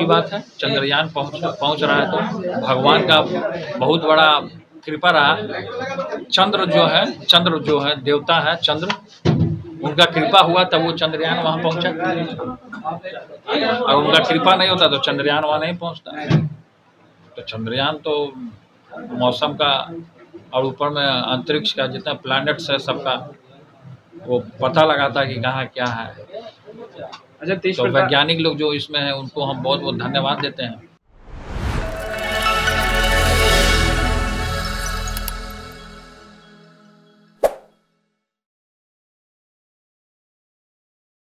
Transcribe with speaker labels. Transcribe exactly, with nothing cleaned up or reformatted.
Speaker 1: बात है, चंद्रयान पहुँच पहुँच रहा है तो भगवान का बहुत बड़ा कृपा रहा। चंद्र जो है चंद्र जो है देवता है चंद्र, उनका कृपा हुआ तब वो चंद्रयान वहाँ पहुँचा। और उनका कृपा नहीं होता तो चंद्रयान वहाँ नहीं पहुँचता। तो चंद्रयान तो मौसम का और ऊपर में अंतरिक्ष का जितना प्लैनेट्स है सबका वो पता लगाता है कि कहाँ क्या है।
Speaker 2: अच्छा,
Speaker 1: तो वैज्ञानिक लोग जो इसमें है उनको हम बहुत बहुत धन्यवाद देते हैं।